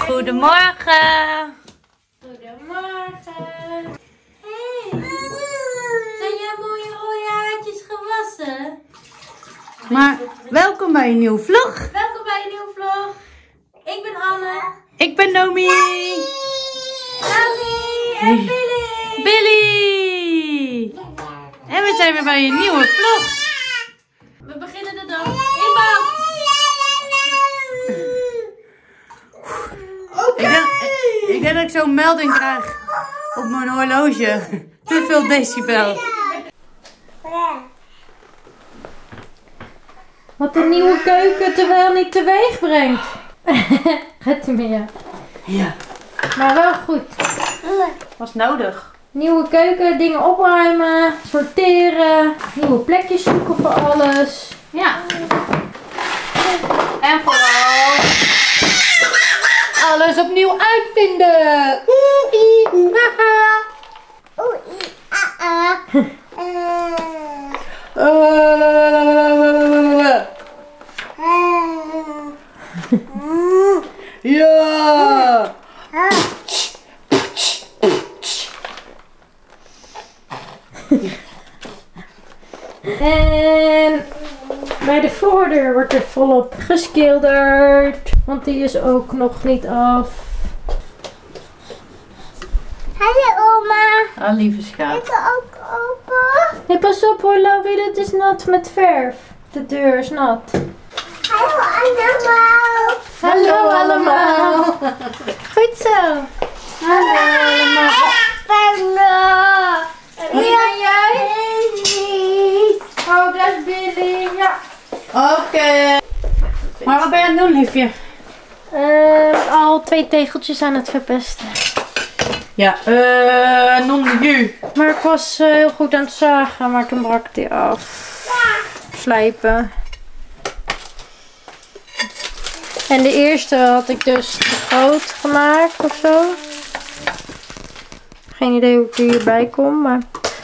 Goedemorgen. Goedemorgen. Hey. Zijn jouw mooie rode haartjes gewassen? Maar welkom bij een nieuwe vlog. Welkom bij een nieuwe vlog. Ik ben Anne. Ik ben Nomi. Annie en Billy. Billy. En we zijn weer bij een nieuwe vlog. We beginnen de dag in bad. Ik denk dat ik zo'n melding krijg op mijn horloge. Te veel decibel. Wat een nieuwe keuken terwijl niet teweeg brengt. Gaat u meer. Ja. Maar wel goed. Was nodig. Nieuwe keuken, dingen opruimen, sorteren, nieuwe plekjes zoeken voor alles. Ja. En vooral alles opnieuw uitvinden. Ja. En bij de voordeur wordt er volop geschilderd, want die is ook nog niet af. Hallo oma. Ah, lieve schat. Ik wil ook open. Hey, pas op hoor Laurie, dit is nat met verf. De deur is nat. Hallo allemaal. Hallo allemaal. Goed zo. Hallo allemaal. En wie ben jij? Oh, dat is Billy. Ja. Oké. Maar wat ben je aan het doen, liefje? Al 2 tegeltjes aan het verpesten. Ja, non de jus. Maar ik was heel goed aan het zagen, maar toen brak die af. Slijpen. En de eerste had ik dus te groot gemaakt of zo. Geen idee hoe ik hierbij kom, maar...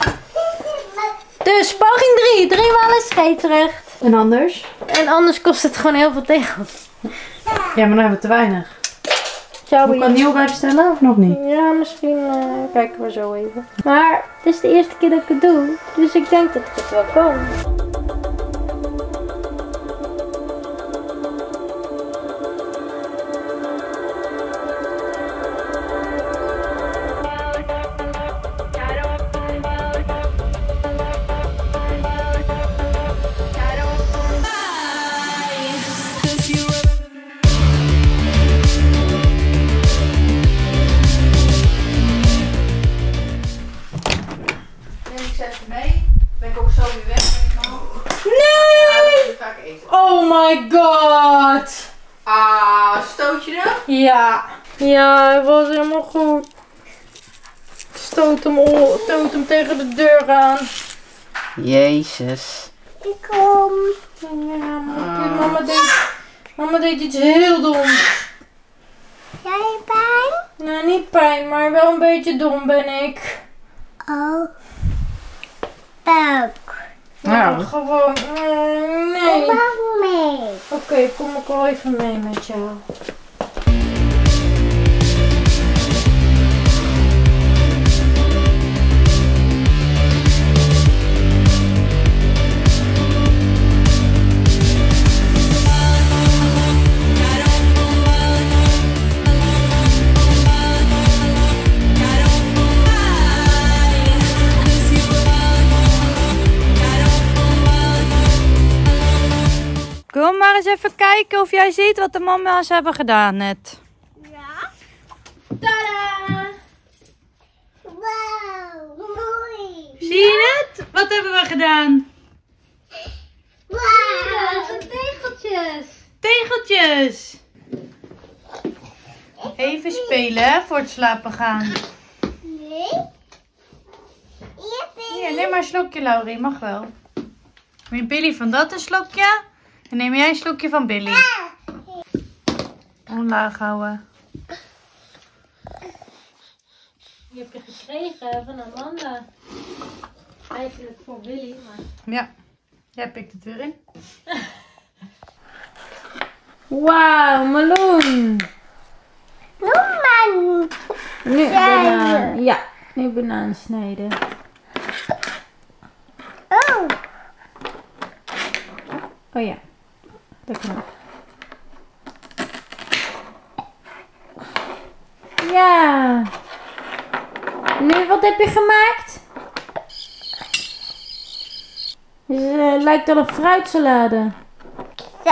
Dus poging 3. 3 maal is scheepsrecht. En anders? En anders kost het gewoon heel veel tegels. Ja, maar dan hebben we te weinig. Zou Moet ik een nieuw bij bestellen of nog niet? Ja, misschien kijken we zo even. Maar het is de eerste keer dat ik het doe. Dus ik denk dat het wel kan. Oh my god! Ah, stoot je hem? Ja. Ja, het was helemaal goed. Stoot hem tegen de deur aan. Jezus. Ik kom. Ja, mama deed iets heel doms. Jij pijn? Nou, niet pijn, maar wel een beetje dom ben ik. Oh. Buik. Ja, gewoon. Nee. Kom maar mee. Oké, kom ik wel even mee met jou. Kom maar eens even kijken of jij ziet wat de mama's hebben gedaan net. Ja. Tadaa! Wauw. Mooi. Zie je het? Wat hebben we gedaan? Wauw. Tegeltjes. Tegeltjes. Even spelen hè, voor het slapen gaan. Nee. Hier, neem maar een slokje, Laurie. Mag wel. Neem Billy van dat een slokje. En neem jij een slokje van Billy. Omlaag houden. Die heb je gekregen van Amanda. Eigenlijk voor Willy, maar... Ja, jij pikt het weer in. Wauw, meloen. Nu banaan. Ja, nu banaan snijden. Oh. Oh ja, dat kan ook. Ja. Nu, wat heb je gemaakt? Het lijkt wel een fruitsalade. Zo.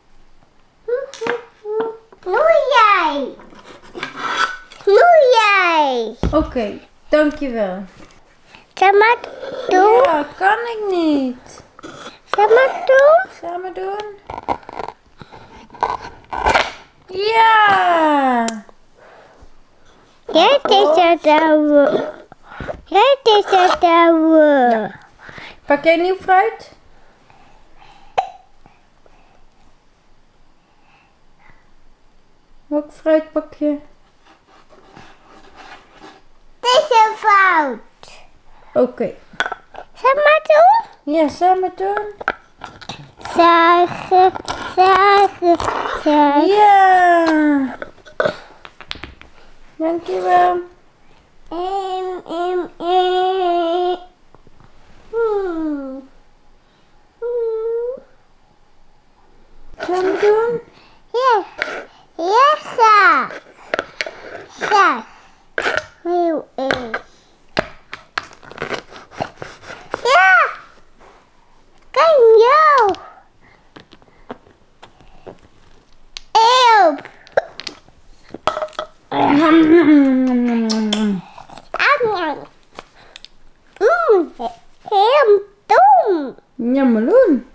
Moe jij. Moe jij. Oké, dankjewel. Zal maar doen? Ja, kan ik niet. Zal maar doen? Samen doen? Ja! Jij is het ouwe. Jij is het ouwe. Pak jij nieuw fruit? Welk fruit pak je? Het is een fout. Oké. Zal maar doen? Ja, samen doen. Zagen, zagen, zagen. Ja! Dankjewel. Hmm. Samen doen? Ja, ja, ga. Ga. Heel erg. Ja. Kan jou. Eeuw. Heel dom. Jammeloen.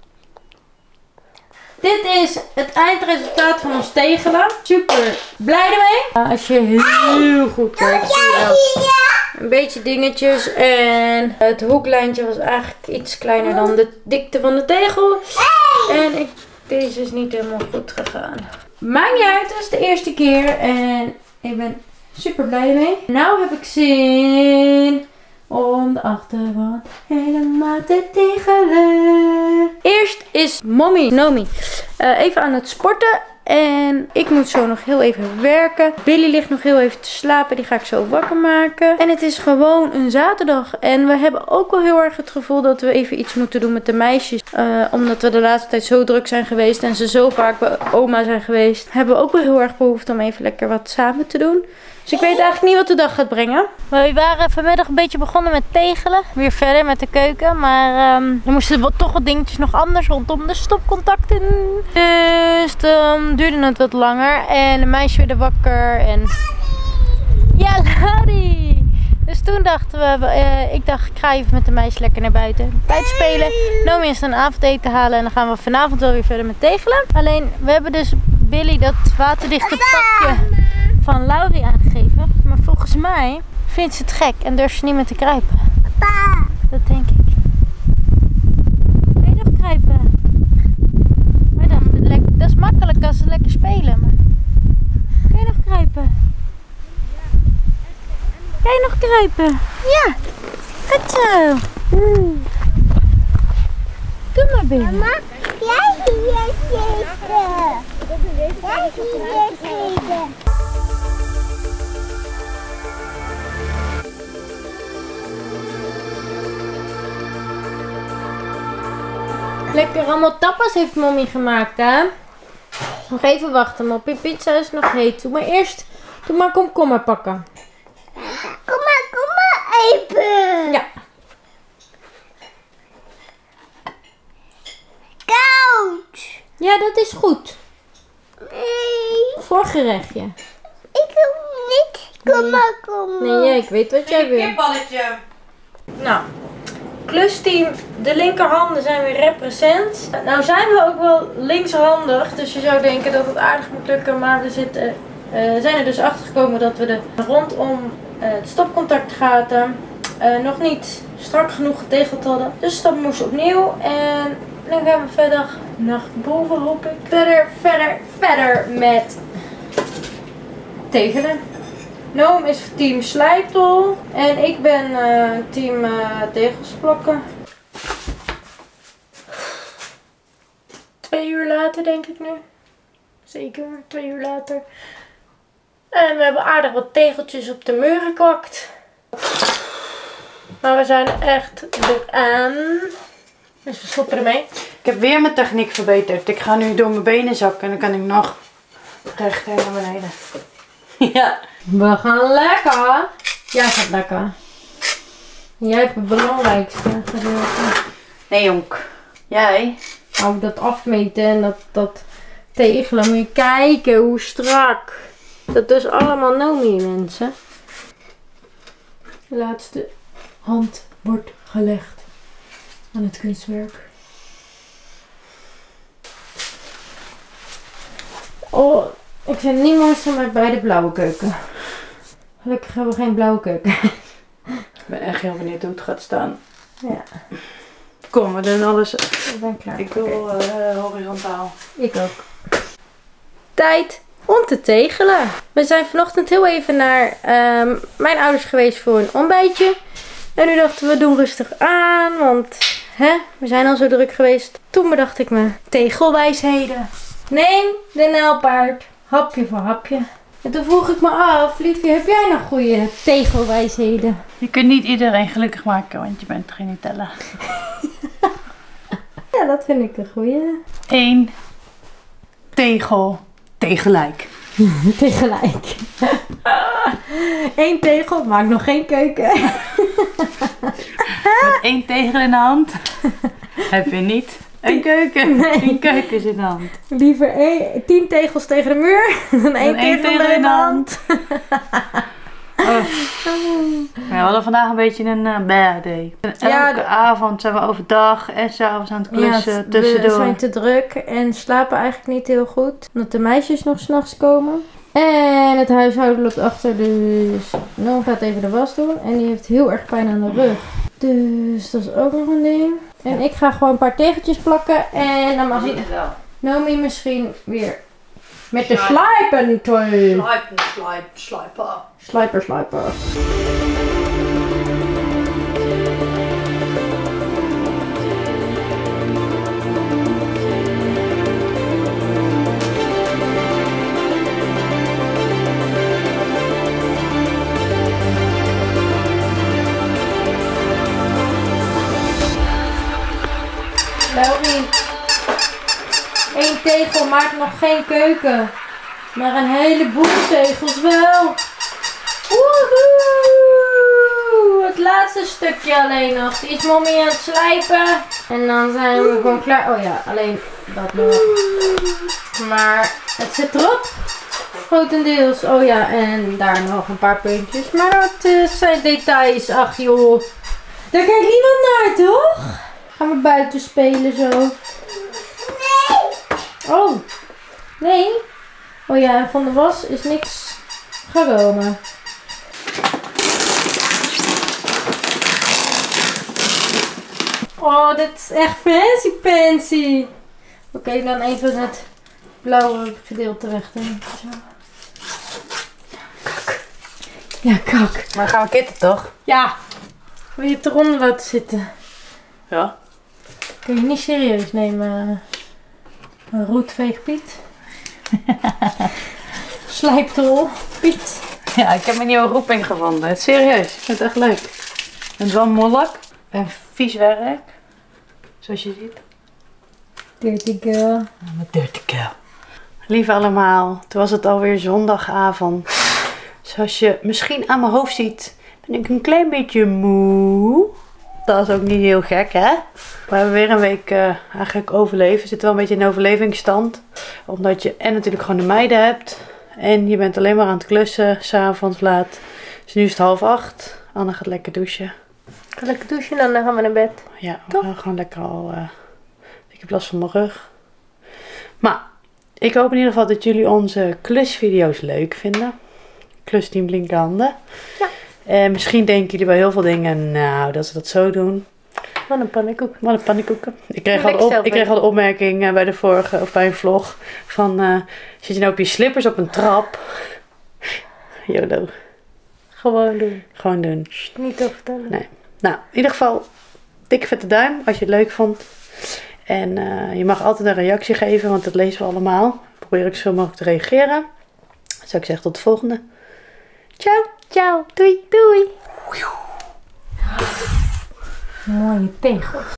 Dit is het eindresultaat van ons tegelen. Super blij ermee. Als je heel goed kijkt, zie je wel een beetje dingetjes. En het hoeklijntje was eigenlijk iets kleiner dan de dikte van de tegel. En deze is niet helemaal goed gegaan. Maakt niet uit, het is de eerste keer. En ik ben super blij mee. Nou heb ik zin om de achterwand helemaal te tegelen. Eerst is mommy, Nomi, even aan het sporten. En ik moet zo nog heel even werken. Billy ligt nog heel even te slapen. Die ga ik zo wakker maken. En het is gewoon een zaterdag. En we hebben ook wel heel erg het gevoel dat we even iets moeten doen met de meisjes. Omdat we de laatste tijd zo druk zijn geweest. En ze zo vaak bij oma zijn geweest. Hebben we ook wel heel erg behoefte om even lekker wat samen te doen. Dus ik weet eigenlijk niet wat de dag gaat brengen. We waren vanmiddag een beetje begonnen met tegelen. Weer verder met de keuken. Maar er moesten toch wat dingetjes nog anders rondom de stopcontacten. Dus dan duurde het wat langer. En de meisjes werden wakker. En ja, Larry! Dus toen dachten we, ik dacht ik ga even met de meisjes lekker naar buiten spelen. Nomi is dan avondeten halen en dan gaan we vanavond wel weer verder met tegelen. Alleen we hebben dus Billy dat waterdichte pakje van Laurie aangegeven. Maar volgens mij vindt ze het gek en durft ze niet meer te kruipen. Dat denk ik. Wil je nog kruipen? Wij dachten, dat is makkelijk als ze lekker spelen. Maar kan je nog kruipen? Kan je nog kruipen? Ja, goed zo. Kom maar binnen. Mama, jij hier zitten. Jij hier zitten. Lekker allemaal tapas heeft mommy gemaakt, hè? Nog even wachten, moppie. Pizza is nog heet. Doe maar komkommer pakken. Kom maar even. Ja. Koud. Ja, dat is goed. Nee, Voorgerechtje. ik wil niet. Kom maar. Nee, ik weet wat jij wil. Balletje. Nou, klusteam, de linkerhanden zijn weer represent. Nou zijn we ook wel linkshandig, dus je zou denken dat het aardig moet lukken. Maar we zijn er dus achter gekomen dat we de rondom het stopcontactgaten nog niet strak genoeg getegeld hadden. Dus dat moest opnieuw en dan gaan we verder naar boven, hoop ik. Verder met tegelen. Noam is team slijptol en ik ben team tegels plakken. 2 uur later denk ik nu. Zeker, 2 uur later. En we hebben aardig wat tegeltjes op de muur gekwakt. Maar we zijn echt eraan. Dus we stoppen ermee. Ik heb weer mijn techniek verbeterd. Ik ga nu door mijn benen zakken en dan kan ik nog recht naar beneden. Ja. We gaan lekker. Jij gaat lekker. Jij hebt het belangrijkste gedeelte. Nee, jonk. Jij? Ook dat afmeten en dat tegelen. Moet je kijken hoe strak. Dat is allemaal Nomi, mensen. De laatste hand wordt gelegd aan het kunstwerk. Oh, ik vind het niet mooiste maar bij de blauwe keuken. Gelukkig hebben we geen blauwe keuken. Ik ben echt heel benieuwd hoe het gaat staan. Ja. Kom, we doen alles. Ik ben klaar. Ik wil horizontaal. Ik ook. Tijd om te tegelen. We zijn vanochtend heel even naar mijn ouders geweest voor een ontbijtje. En nu dachten we doen rustig aan, want we zijn al zo druk geweest. Toen bedacht ik me tegelwijsheden. Neem de nijlpaard, hapje voor hapje. En toen vroeg ik me af, liefje, heb jij nog goede tegelwijsheden? Je kunt niet iedereen gelukkig maken, want je bent geen Nutella. Ja, dat vind ik een goeie. 1 tegel tegelijk. Tegelijk. 1 tegel maakt nog geen keuken. Met 1 tegel in de hand heb je niet een keuken. Nee. 1 keuken is in de hand. Liever 10 tegels tegen de muur dan 1 tegel in de hand. We hadden vandaag een beetje een bad day. Elke avond zijn we overdag en 's avonds aan het klussen tussendoor. We zijn te druk en slapen eigenlijk niet heel goed. Omdat de meisjes nog 's nachts komen. En het huishouden loopt achter, dus Noam gaat even de was doen. En die heeft heel erg pijn aan de rug. Dus dat is ook nog een ding. En ik ga gewoon een paar tegeltjes plakken. En dan mag Nomi misschien weer met de slijpen toe. Slijper. Slijper. Nomi. 1 tegel maakt nog geen keuken. Maar een heleboel tegels wel. Woehoe! Het laatste stukje alleen nog. Die is mommy aan het slijpen. En dan zijn we gewoon klaar. Oh ja, alleen dat nog. Maar het zit erop. Grotendeels. Oh ja, en daar nog een paar puntjes. Maar dat zijn details. Ach joh. Daar kijkt niemand naar, toch? Gaan we buiten spelen zo. Nee. Oh. Nee. Oh ja, en van de was is niks gekomen. Oh, dit is echt fancy. Oké, dan even het blauwe gedeelte weg doen. Zo. Kak. Ja, kak. Maar gaan we kitten toch? Ja. Wil je het eronder laten zitten? Ja. Kun je niet serieus nemen. Roetveeg Piet. Slijptol Piet. Ja, ik heb een nieuwe roeping gevonden. Het is serieus. Ik vind het echt leuk. Het is wel moeilijk. En vies werk. Zoals je ziet. Dirty girl. Mijn dirty girl. Lieve allemaal. Toen was het alweer zondagavond. Zoals je misschien aan mijn hoofd ziet, ben ik een klein beetje moe. Dat is ook niet heel gek, hè? We hebben weer een week eigenlijk overleven. We zitten wel een beetje in overlevingsstand. Omdat je en natuurlijk gewoon de meiden hebt. En je bent alleen maar aan het klussen, 's avonds laat. Dus nu is het 7:30. Anne gaat lekker douchen. Ga lekker douchen en dan gaan we naar bed. Ja, we gaan gewoon lekker al... ik heb last van mijn rug. Maar ik hoop in ieder geval dat jullie onze klusvideo's leuk vinden. Klusteam Blinkhanden. Ja. En misschien denken jullie bij heel veel dingen, nou, dat ze dat zo doen. Wat een pannenkoek. Wat een pannenkoeken. Ik kreeg al de opmerking bij de vorige, of bij een vlog, van, zit je nou op je slippers op een trap? YOLO. Gewoon doen. Gewoon doen. Niet te vertellen. Nee. Nou, in ieder geval, dikke vette duim als je het leuk vond. En je mag altijd een reactie geven, want dat lezen we allemaal. Probeer ik zo mogelijk te reageren. zou ik zeggen tot de volgende. Ciao. Ciao. Doei. Doei. Mooie pegels.